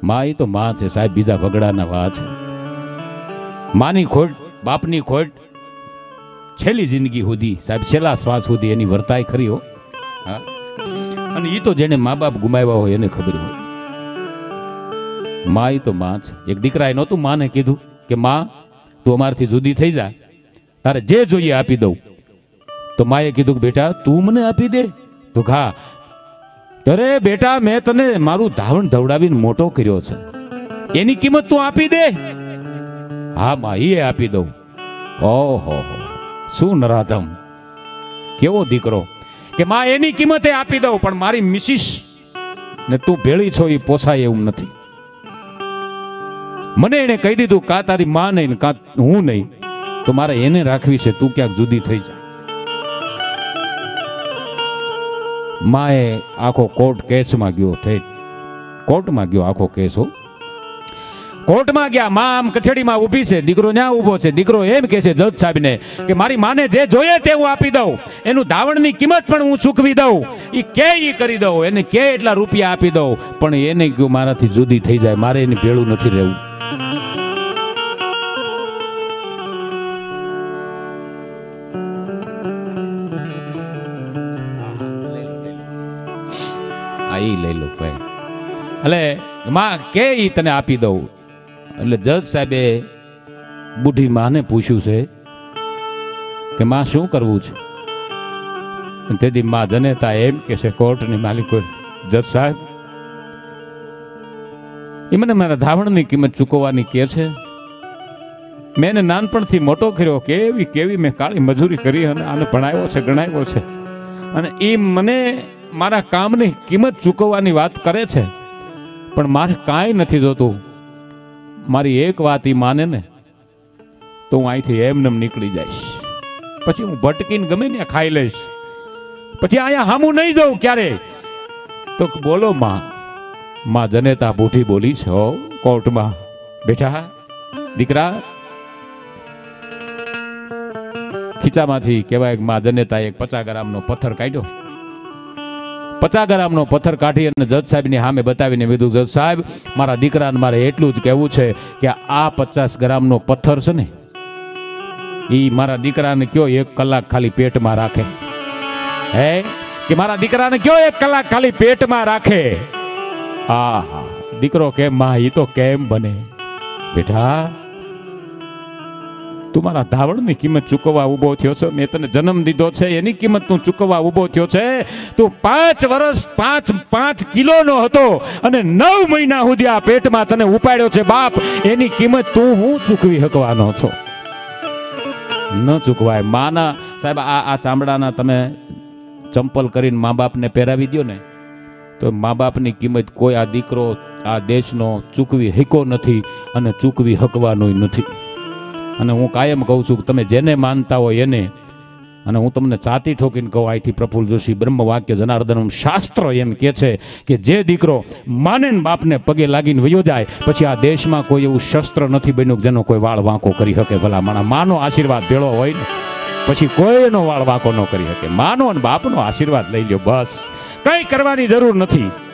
માં એ તો માં છે સાહેબ, બીજા વગડાના વા છે. માની ખોટ, બાપની ખોટ છેલ્લી જિંદગી સુધી સાહેબ, છેલ્લા શ્વાસ સુધી એની વર્તાય ખરી હો. હા, અને એ તો જેને મા બાપ ગુમાવ્યા હોય એને ખબર હોય. માં એ તો માં છે. એક દીકરાએ નહોતું માને કીધું કે માં તું અમારથી જુદી થઈ જા, તારે જે જોઈએ આપી દઉં. તો માએ કીધું કે બેટા તું મને આપી દે. તો હા, અરે બેટા મેં તને મારું ધાવણ ધવડાવીને મોટો કર્યો છે, એની કિંમત તું આપી દે. હા માં એ આપી દઉં. ઓહો, શું નરાધમ, કેવો દીકરો કે માં એની કિંમતે આપી દઉં, પણ મારી મિસિસ ને તું ભેળી છો એ પોસાય એવું નથી. મને એને કહી દીધું કા તારી માં નહીં કા હું નહીં, તો મારે એને રાખવી છે, તું ક્યાંક જુદી થઈ જા. માએ આખો કોર્ટ કેસમાં ગયો, ઠેઠ કોર્ટમાં ગયો આખો કેસ હો. કોર્ટમાં ગયા, માં આમ કચેડીમાં ઊભી છે, દીકરો ન્યા ઊભો છે. દીકરો એમ કહે છે જજ સાહેબને કે મારી માને જે જોઈએ તે હું આપી દઉં, એનું ધાવણની કિંમત પણ હું ચૂકવી દઉં, એ કે ઈ કરી દઉં, એને કે એટલા રૂપિયા આપી દઉં, પણ એને કહ્યું મારાથી જુદી થઈ જાય, મારે એની ભેળું નથી રહેવું. લઈ લો ભાઈ, એટલે માં કે ઈ તને આપી દઉં. એટલે જજ સાહેબે બુઢી માને પૂછ્યું છે કે માં શું કરવું છે. તેથી માં જનેતા એમ કે છે કોર્ટની માલિકો, જજ સાહેબ એ મને મારા ધાવણની કિંમત ચૂકવવાની કે છે. મેં એને નાનપણથી મોટો કર્યો, કેવી કેવી મેં કાળી મજૂરી કરી અને આને ભણાવ્યો છે, ગણાવ્યો છે, અને એ મને મારા કામની કિંમત ચૂકવવાની વાત કરે છે, પણ મારે કાંઈ નથી જોતું. મારી એક વાત ઈ માને ને તો હું અહીંથી એમનેમ નીકળી જઈશ, પછી હું ભટકીને ગમે ને ખાઈ લઈશ, પછી અહીંયા હામું નહીં જાઉં ક્યારે. તો બોલો માં જનેતા બુઢી બોલી છે કોર્ટમાં, બેટા દીકરા, ખીચામાંથી કહેવાય માં જનેતા એક 50 ગ્રામનો પથ્થર કાઢ્યો. 50 ગ્રામનો પથ્થર કાઢી અને જજ સાહેબની સામે બતાવીને કીધું, જજ સાહેબ મારા દીકરાને મારે એટલું જ કહેવું છે કે આ 50 ગ્રામનો પથ્થર છે ને એ મારા દીકરાને કયો 1 કલાક ખાલી પેટમાં રાખે. હે કે મારા દીકરાને કયો 1 કલાક ખાલી પેટમાં રાખે. આહા, દીકરો કેમ માં એ તો કેમ બને. બેટા તું મારા ધાવણની કિંમત ચૂકવવા ઊભો થયો છે, મેં તને જન્મ દીધો છે એની કિંમત તું ચૂકવવા ઊભો થયો છે. તું 5 વર્ષ 5 કિલોનો હતો અને 9 મહિના સુધી આ પેટમાં તને ઉપાડ્યો છે બાપ, એની કિંમત તું હું ચૂકવી શકવાનો છો? ન ચૂકવાય. માના સાહેબ આ ચામડાના તમે ચંપલ કરીને મા બાપને પહેરાવી દો ને તો મા બાપની કિંમત કોઈ આ દીકરો આ દેશનો ચૂકવી શક્યો નથી અને ચૂકવી શકવાનો નથી. અને હું કાયમ કહું છું કે તમે જેને માનતા હોય એને, અને હું તમને છાતી ઠોકીને કહું અહીંથી પ્રફુલ્લ જોશી બ્રહ્મ વાક્ય જનાર્દનમ શાસ્ત્ર એમ કે છે કે જે દીકરો માને ને બાપને પગે લાગીને વયો જાય પછી આ દેશમાં કોઈ એવું શસ્ત્ર નથી બન્યું જેનો કોઈ વાળ વાંકો કરી શકે. ભલા માણા માનો આશીર્વાદ ભેળો હોય ને પછી કોઈ એનો વાળ વાંકો ન કરી શકે. માનો અને બાપનો આશીર્વાદ લઈ લ્યો, બસ કંઈ કરવાની જરૂર નથી.